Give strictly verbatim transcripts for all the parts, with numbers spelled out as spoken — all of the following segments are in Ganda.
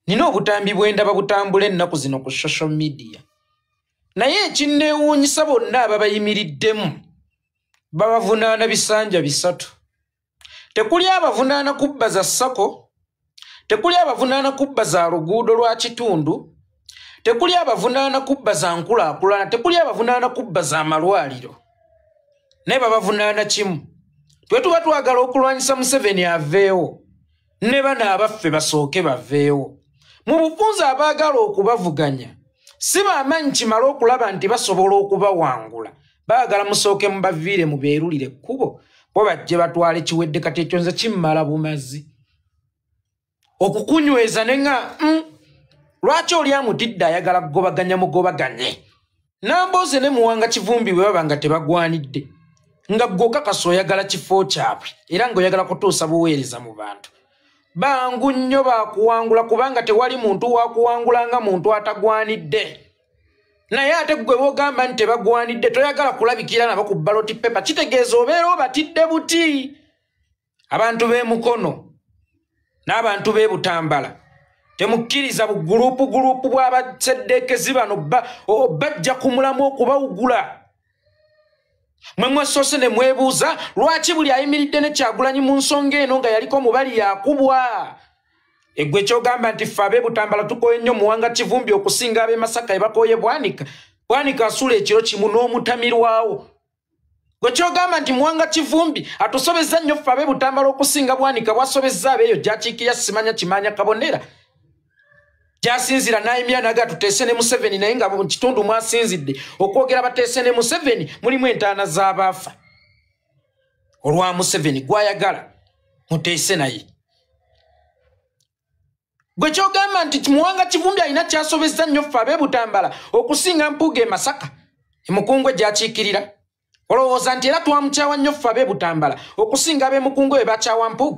nina obutambi bwendaba butambula ennaku zino ku social media naye ekinneewuunyisa bonna ababayimiriddemu babavunaana bisanja bisatu. Tekuli abavunaana kubba za ssako, tekuli abavunaana kubba za luguudo lwa kitundu, tekuli abavunaana kubba za nkulaakulana, tekuli abavunaana kubba za malwaliro. Naye babavunaana kimu. Twe tuba twagala okulwanyisa Museveni aveewo, ne bana abaffe basooke baveewo. Mu bufunze abaagala okubavuganya, si baamanyi kimala okulaba nti basobola okubawangula. Baagala musooke mubaviire mubeerulire ekkubo, bo bajje batwale kiwedde kati ekyo nze kimmala bumazi. Okukunyweza ne nga mm, lwaki oli amutidde ayagala kugobaganya mugobaganye? Nambooze ne Muwanga Kivumbi bwe baba nga tebagwanidde, nga gw'okakasa oyagala kifo kyabwe era ng'oyagala kutuusa buweereza mu bantu. Bangu nnyo baakuwangula kubanga tewali muntu waakuwangula nga muntu atagwanidde. Naye ate gwe bogamba nti tebagwanidde toyagala kulabikira nabo ku ballot paper, kitegeeza obeera obatidde buti. Abantu b'emukono n'abantu b'ebutambala temukkiriza bugurupu gurupu bw'abaseddeekezi bano bajja kumulamu okubawugula. Mwe mwesoose ne mwebuuza lwaki buli ayimiridde ne Kyagulanyi mu nsonga eno nga yaliko mubali yakubwa. Egwe kyogamba nti ffe ab'ebutambala tukoye nnyo Muwanga Kivumbi okusinga ab'e Masaka ebakooye Bwanika. Bwanika asula ekiro kimu n'omutamirwawo. Gwe kyogamba nti Muwanga Kivumbi atusobezza nnyo ffe ab'ebutambala okusinga Bwanika bwasobezza abeeyo gy'akiikirya simanya kimanya kabonera. Jasinzira naimya naga tuteese ne Museveni naye nga mu kitundu mwasinzidde okwogera bateese ne Museveni mulimu entaana z'abaafa. Olwa Museveni gwayagala muteese naye. Gwe kyogamba nti Muwanga Kivumbi alina kyasobezza nnyo ffe ab'ebutambala okusinga Mpuuga e Masaka Emukungwe gy'akiikirira. Olowooza nti era twamukyawa nnyo ffe ab'ebutambala okusinga ab'Emukungwe bwe bakyawa Mpuuga?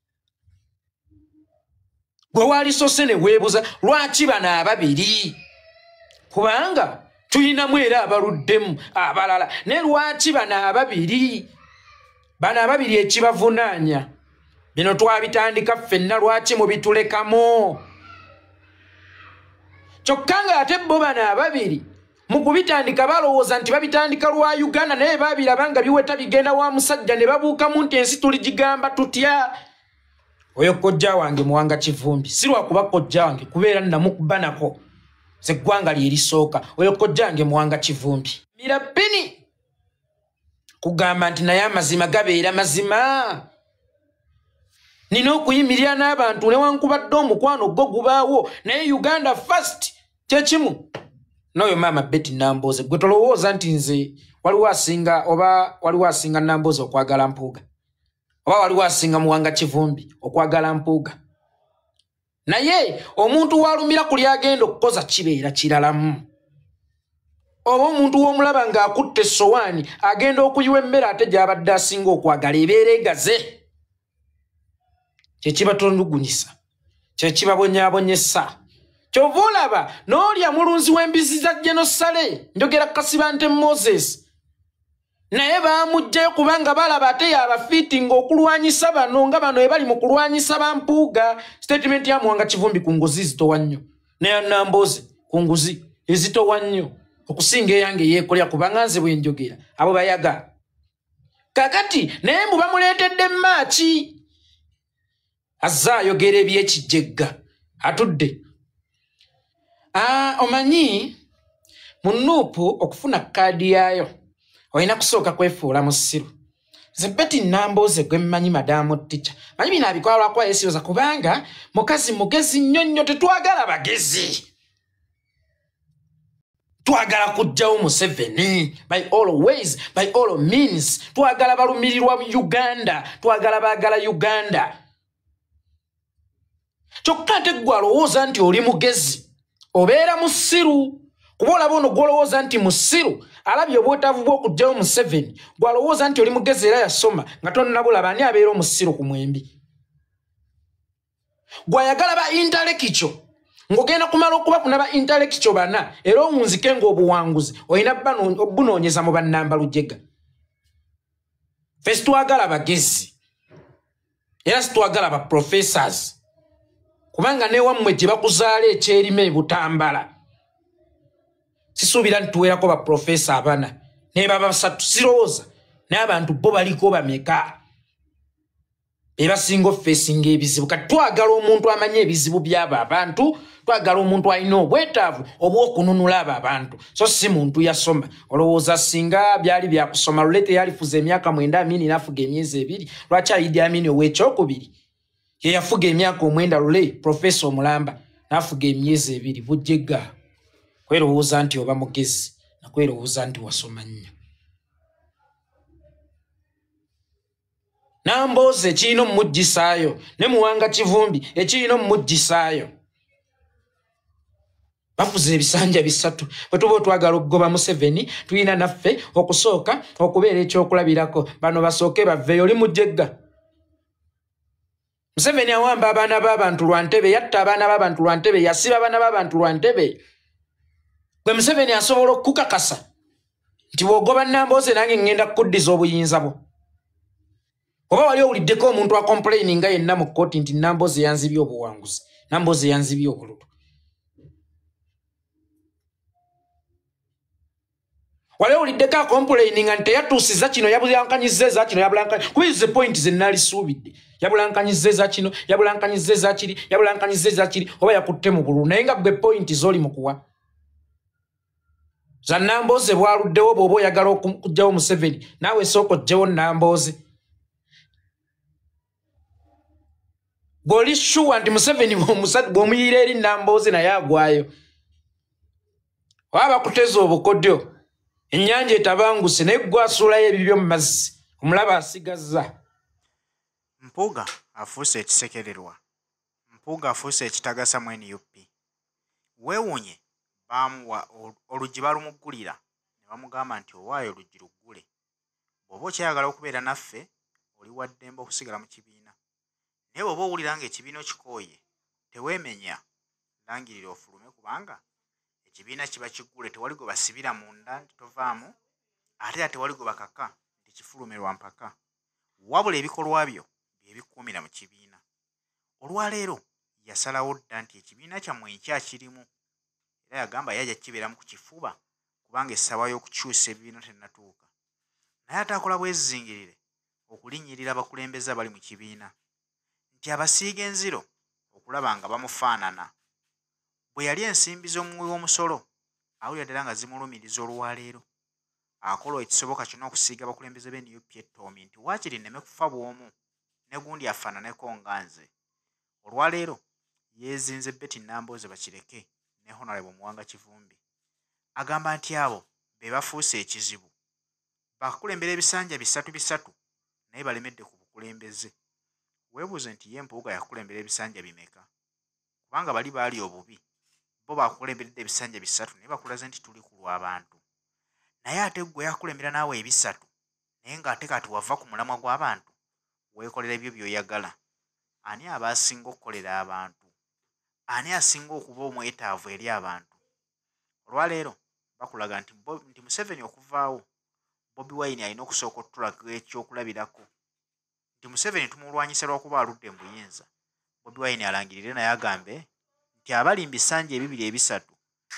Gwe wali soose ne weebuza lwaki bano ababiri? Kubanga tulinamu era abaluddemu abalala. Ne lwaki bano ababiri? Bano ababiri ekibavunaanya bino twabitandika ffenna, lwaki mubitulekamu? Kyokka nga ate bo bano ababiri mu kubitandika balowooza nti babitandika lwa Uganda, naye baabiraba nga biweta bigenda wa musajja ne babuukamu nti ensi tuligigamba tutya. Oyo kojja wange Muwanga Kivumbi, si lwakuba kojja wange kubeera namukubanako ze ggwanga lye lisooka. Oyo kojja wange Muwanga Kivumbi mirabini kugamba nti naye amazima gabeera mazima. Nina okuyimirira n'abantu newankubadde omukwano gwo gubaawo, naye Uganda first kyekimu. N'oyo maama Betty Nambooze gwe tolowooza nti nze waliwo asinga oba waliwo asinga Nambooze okwagala Mpuuga, oba waliwo asinga Muwanga Kivumbi okwagala Mpuuga? Naye omuntu walumira ku lyagenda okukoza kibeera kiralamu. Oba omuntu w'omulaba ng'akutte essowaani agenda okuyiwa emmere ate gy'abadde asinga okwagala ebeera egaze. Kyekibatulugunyisa, kyekibabonyaabonyesa. Kyova olaba n'olya mulunzi w'embizi za Genosale, njogera Kasibante Moses, naye baamugjayo kubanga balaba ate yabafiiti ng'okulwanyisa bano nga bano ebali mu kulwanyisa ba Mpuuga. Statement ya Muwanga Kivumbi ku nguzi zitowa nnyo, naye Nambooze ku nguzi ezitowa nnyo okusinga eyange yeekolera kubanga nze bwe njogera abo bayaga. Kakati naye mbu bamuleetedde Maaki azza ayogera eby'ekijjegga atudde. Ah, omanyi mu Nuupu okufuna kaadi yaayo olina kusooka kwefuula musiru. Nze Betty Nambooze gwe mmanyi Madaamu Teacher, manyi bino abikola lwakuba yeesiroza kubanga mukazi mugezi nnyo nnyo. Tetwagala bagezi, twagala kuggyawo Museveni by all ways, by all means. Twagala balumirirwa Uganda, twagala baagala Uganda. Kyokka ate gwe alowooza nti oli mugezi obeera musiru, kuba olaba ono gw'olowooza nti musiru alabye obwetaavu bw'okuggyawo Museveni, gwe alowooza nti oli mugezi era yasoma nga tonnabulaba ani abeera omusiru ku mwembi. Gwe ayagala ba intellectual ng'ogenda kumala okubafuna ba intellectual bana era owunzike ng'obuwanguzi olina bunoonyeza mu bannambalujjega. Ffe situwagala bagezi era situwagala ba professors kubanga ne wammwe gye bakuzaala ekyerime butambala sisuubira ntuweerako baprofesa abana ne baba basatu sirowooza n'abantu bo baliko bameka be basinga ofeesinga ebizibu kati twagala omuntu amanyi ebizibu by'abo abantu twagala omuntu alina obwetaavu obw'okununula abo abantu so si muntu yasoma olowooza singa byali byakusoma Lulete yalifuza emyaka mwenda Amini n'afuga emyezi ebiri lwaki Idi Amini ow'ekyokubiri ye yafuga emyaka omwenda Lule profesa omulamba n'afuga emyezi ebiri bujjega kwerowooza nti oba mugezi nakwerowooza nti wasoma nnyo Nambooze ekirina omumuggisaayo ne Muwanga Kivumbi ekirina omumuggisaayo bafuze ebisanja bisatu bwe tuba twagala okugoba Museveni tulina naffe okusooka okubeera ekyokulabirako bano basooke baveeyo oli mujjegga Museveni awamba abaana b'abantu lwa Ntebe yatta abaana b'abantu lwa Ntebe yasiba abaana b'abantu lwa Ntebe gwe Museveni asobola okukakasa nti bw'ogoba Nambooze nange ngenda kukuddiza obuyinza bwo oba wali owuliddeko omuntu akomplaininga yenna mu kkooti nti Nambooze yanzibye obuwanguzi Nambooze yanzibye obululu wali owuliddeko akomplaininga nti teyatuusiza kino yabulankanyizza eza kino yabulankanyizza kuba ezo point ze nnalisuubidde yabulankanyizza eza kino yabulankanyizza eza kiri yabulankanyizza eza kiri oba yakutte mu bululu naye nga gwe point z'oli mu kuwa za Nambooze bwaluddewo bw'oba oyagala okuggyawo Museveni naawe sooka oggyewo Nambooze goli shuwa nti Museveni bw'omuyiira eri Nambooze naye agwayo waba kuteza obukodyo ennyanja etabanguse naye gwasuulayo ebibyo mu mazzi omulaba asigazza Mpuuga afuuse ekisekererwa Mpuuga afuuse ekitagasa mu N U P weewuunye baamuwa oluggi balumuggulira ne bamugamba nti owaayo oluggi luggule bw'oba okyayagala okubeera naffe oli wa ddembe okusigala mu kibiina naye bw'oba owulira ng'ekibiina okikooye teweemenya langirira ofulume kubanga ekibiina kiba kiggule tewali gwe basibira munda nti tovaamu ate era tewali gwe bakaka nti kifulume lwa mpaka wabula ebikolwa byo bye bikuumira mu kibiina olwaleero yasalawo dda nti ekibiina kyammwe nkyakirimu era yagamba yajja kibeeramu ku kifuba kubanga essaawa y'okukyusa ebibiina tennatuuka naye ate akola bwezizingirire okulinnyirira abakulembeze abali mu kibiina nti abasiiga enziro okulaba nga bamufaanana bwe yali ensimbi z'omuwi w'omusolo awulira ddala nga zimulumiriza olwaleero akola ekisoboka kyonna okusiiga abakulembeze b'N U P ettoomi nti waakiri nneme kufa bw'omu ne gundi afaananeko nga nze olwaleero yeezinze Betty Nambooze bakireke ne Honorable Muwanga Kivumbi agamba nti abo be bafuuse ekizibu bakulembera ebisanja bisatu bisatu naye balemedde ku bukulembeze weebuuze nti ye Mpuuga yakulembera ebisanja bimeka kubanga bali baali obubi bo bakulemberedde ebisanja bisatu naye bakulaze nti tuli ku lw'abantu naye ate gwe yakulembera naawe ebisatu naye ng'ate kati wava ku mulamwa gw'abantu weekolera ebyo by'oyagala ani aba asinga okukolera abantu ani asinga okuba omwetaavu eri abantu olwaleero bakulaga nti nti Museveni okuvaawo Bobi Wine alina okusooka otulaga ekyokulabirako nti Museveni tumulwanyisa lwakuba aludde mu buyinza Bobi Wine alangirire naye agambe nti abali mu bisanja ebibiri ebisatu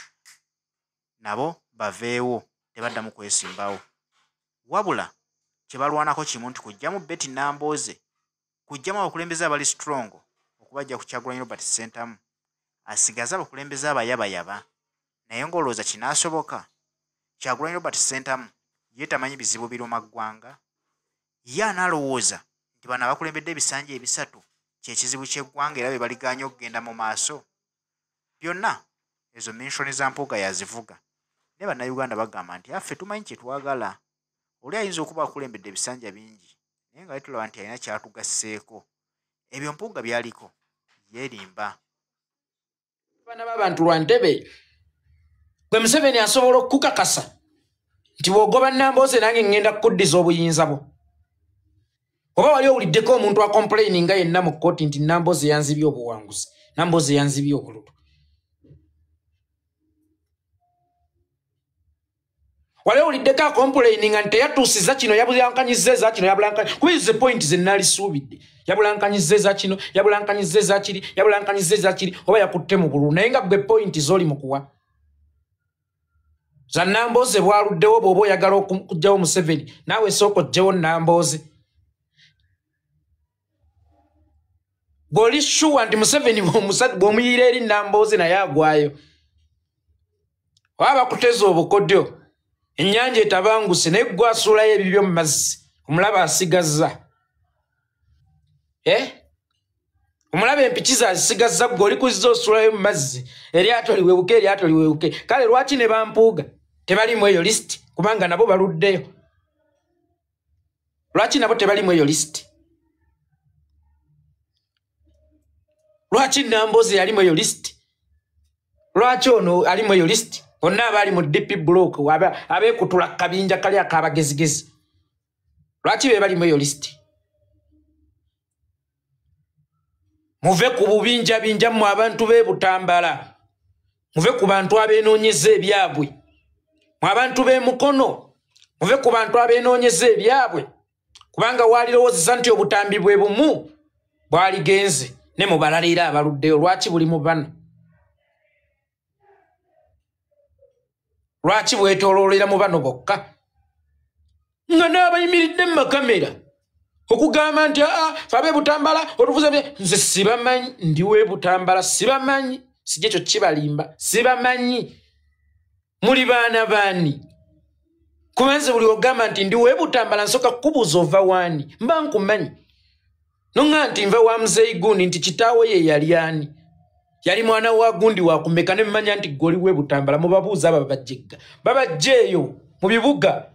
nabo baveewo tebaddamu kwesimbawo wabula kye balwanako kimu nti kujjamu Betty Nambooze kujjamu abakulembeze abali strong okubajja ku Kyagulanyi Robert Ssentamu asigaza abakulembeze abayabayaba naye ng'olowooza kinaasoboka Kyagulanyi Robert Ssentamu ye tamanyi bizibu biruma ggwanga ye anaalowooza nti bano abakulembedde ebisanja ebisatu kyekizibu ky'eggwanga era be baliganya okugenda mu maaso byonna ezo menshoni za Mpuuga yazivuga ne bannayuganda bagamba nti affe tumanyi kye twagala oli ayinza okuba akulembedde ebisanja bingi naye nga tulaba nti alina kyatugasseeko ebyo Mpuuga byaliko yeerimba abaana b'abantu lwa Ntebe gwe Museveni asobola okukakasa nti bw'ogoba Nambooze nange ngenda kukuddiza obuyinza bwo oba wali owuliddeko omuntu akomplaininga yenna mu kkooti nti Nambooze yanzibye obuwanguzi Nambooze yanzibye obululu wali owuliddeko akomplaininga nti teyatuusiza kino yabulankanyizza eza kino yabulankanyizza kuba ezo point ze nnalisuubidde yabulankanyizza eza kino yabulankanyizza eza kiri yabulankanyizza eza kiri oba yakutte mu bululu naye nga gwe point z'oli mu kuwa za Nambooze bwaluddewo bw'oba oyagala okujjawo Museveni naawe sooka oggyewo Nambooze bw'oli sure nti Museveni bw'omuyiira eri Nambooze naye agwayo oba bakuteza obukodyo ennyanja etabanguse naye gwe asuulayo ebibyo mu mazzi omulaba asigazza eh omulaba empiki zazisigazza gwe oli kuzza osuulayo mu mazzi eryato liwebuke eryato liwebuke kale lwaki ne bampuuga tebalimu eyo lisiti kubanga nabo baluddeyo lwaki nabo tebalimu eyo lisiti lwaki Nambooze yalimu eyo lisiti lwaki ono alimu eyo lisiti bonna abaali mu D P block abeekutula kabinja kali akabagezigezi lwaki be balimu eyo lisiti muve ku bubinja binja mu abantu b'e Butambala muve ku bantu abeenoonyeza ebyabwe mu abantu b'e Mukono muve ku bantu abeenoonyeza ebyabwe kubanga walirowoozeza nti obutambi bwe bumu bwaligenze ne mu balala era abaluddeyo lwaki buli mu bano lwaki bwetooloolera mu bano bokka nga n'abayimiridde mu makamera okugamba nti aa fabe Butambala otuvuze bye nze sibamanyi ndiwe Butambala sibamanyi sije ekyo kibalimba sibamanyi muli baana baani kubanze buli ogamba nti ndiwe Butambala nsoka kubuuza ova waani mba nkumanyi nonga nti nva wa Muzeeyi Gundi nti kitaawe ye yali ani yali mwana wa Gundi wakumeka ne mmanya nti goli we Butambala mubabuuza aba babajjegga babajjeeyo mu bibuga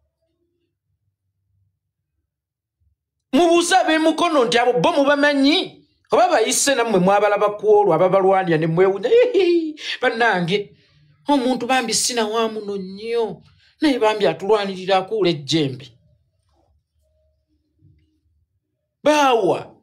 mubuuza ab'e Mukono nti abo bo mubamanyi oba bayise nammwe mwabalaba ku olwo ababalwanira ne mwewunya bannange omuntu bambi sina wa muno nnyo naye bambi atulwanirira akuula ejjembe baawa